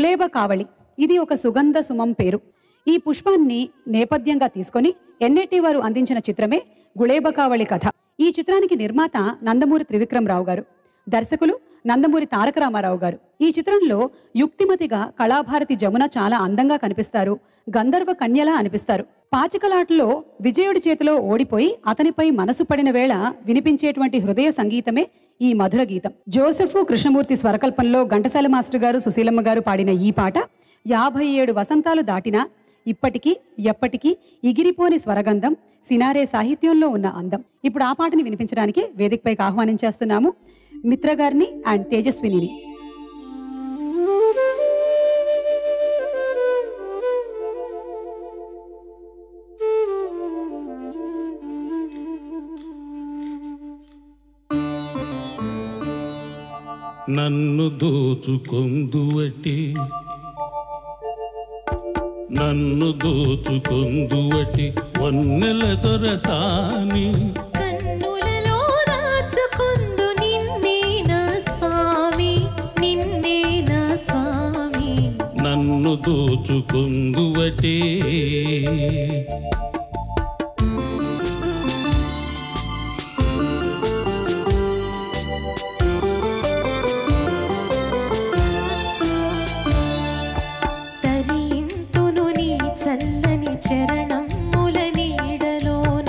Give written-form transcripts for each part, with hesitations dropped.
గులేబ కావళి. ఇది ఒక సుగంధ సుమం పేరు. ఈ పుష్పాన్ని నేపథ్యంగా తీసుకొని ఎన్ఐటి వారు అందించిన చిత్రమే గులేబ కావళి కథ. ఈ చిత్రానికి నిర్మాత నందమూరి త్రివిక్రమరావు గారు, దర్శకులు నందమూరి తారక రామారావు గారు. ఈ చిత్రంలో యుక్తిమతిగా కళాభారతి జమున చాలా అందంగా కనిపిస్తారు. గంధర్వ కన్యలా అనిపిస్తారు. పాచికలాటలో విజయుడి చేతిలో ఓడిపోయి అతనిపై మనసు పడిన వేళ వినిపించేటువంటి హృదయ సంగీతమే ఈ మధుర గీతం. జోసెఫ్ కృష్ణమూర్తి స్వరకల్పనలో ఘంటసాల మాస్టర్ గారు, సుశీలమ్మ గారు పాడిన ఈ పాట 57 వసంతాలు దాటినా ఇప్పటికీ ఎప్పటికీ ఎగిరిపోని స్వరగంధం, సినారే సాహిత్యంలో ఉన్న అందం. ఇప్పుడు ఆ పాటని వినిపించడానికి వేదికపైకి ఆహ్వానించేస్తున్నాము మిత్ర గారిని అండ్ తేజస్వినిని. నన్ను దోచుకొందువటి, నన్ను దోచుకొందువటి వన్నెల దొరసాని, కన్నులలో దాచుకొందు నిన్నే నా స్వామి, నిన్నే నా స్వామి. నన్ను దోచుకొందువటి, చరణముల నీడలోన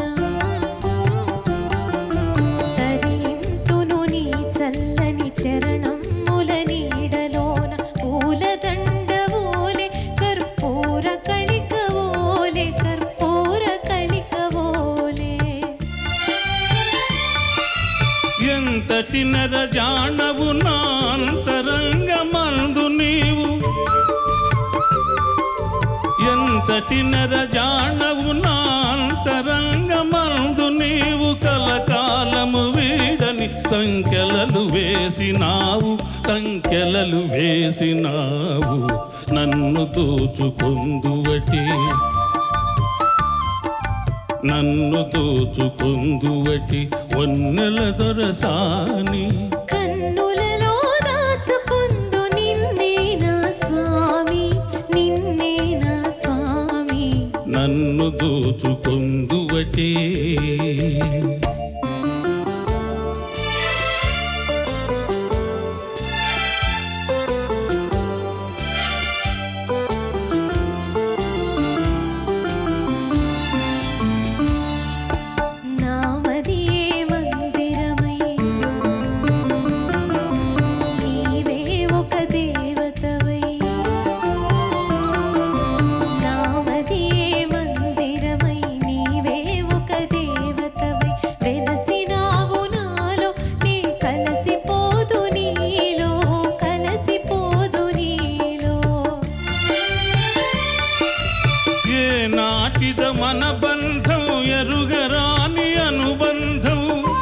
తరింతును నీ చల్లని చరణముల నీడలోన, పూలదండవోలే కర్పూర కళికవోలే, కర్పూర కళికవోలే. ఎంతటి నరజాణవు నా అంతరంగమందు నీవు, ఎంతటి నరజాణవు నా అంతరంగమందు నీవు, కలకాలము వీడని సంఖ్యలలు వేసినావు, సంఖ్యలలు వేసినావు. నన్ను దోచుకొందువటి, నన్ను దోచుకొందువటి వన్నెల దొరసాని, కన్నులలో దాచుకొందు నిన్నే నా స్వామి, నిన్నే నా స్వామి. నన్ను దోచుకొందువటి. మన బంధం ఎరుగరాని అనుబంధం,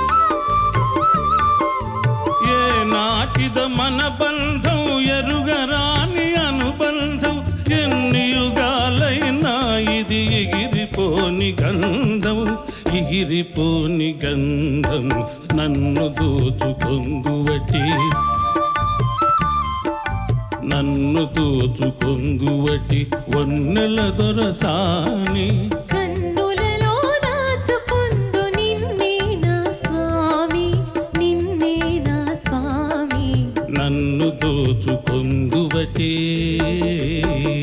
ఏ నాటిద మన బంధం ఎరుగరాని అనుబంధం, ఎన్ని యుగాలైనా ఇది ఎగిరిపోని గంధం, ఎగిరిపోని గంధం. నన్ను దోచుకొందువటి, నన్ను దోచుకొందువటి వన్నెల దొరసాని, కన్నులలో దాచుకొందు నిన్నే నా స్వామి, నిన్నే నా స్వామి. నన్ను దోచుకొందువటి.